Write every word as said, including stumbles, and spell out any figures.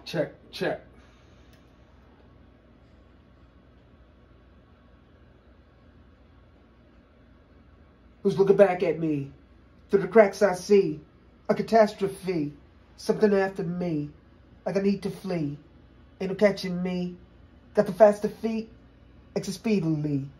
Check, check. Who's looking back at me? Through the cracks I see a catastrophe, something after me, like I need to flee. Ain't no catching me. Got the faster feet, exit speedily.